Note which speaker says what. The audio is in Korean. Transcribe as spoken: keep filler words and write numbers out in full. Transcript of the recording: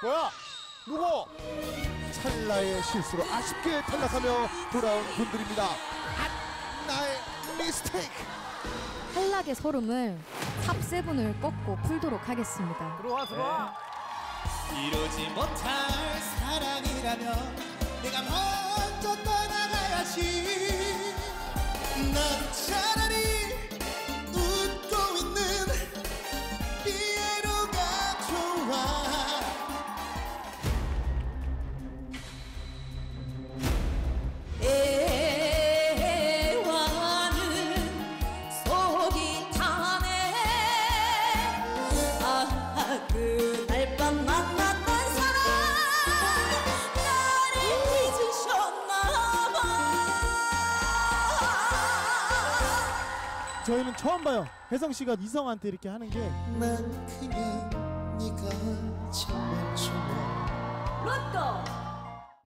Speaker 1: 뭐야? 누구? 찰나의 실수로 아쉽게 탈락하며 돌아온 분들입니다. 아, 나의 미스테이크.
Speaker 2: 탈락의 소름을 탑세븐을 꺾고 풀도록 하겠습니다.
Speaker 1: 들어와 들어와.
Speaker 3: 네. 이루지 못할 사랑이라면 내가 먼저 떠나가야지. 난 차라리 웃고 있는 피에로가 좋아.
Speaker 4: 그날 밤 만났던 사람 나를 잊으셨나봐.
Speaker 5: 저희는 처음 봐요. 혜성씨가 이성한테 이렇게 하는 게.
Speaker 3: 난 그냥 네가 정말 좋아.
Speaker 4: 로또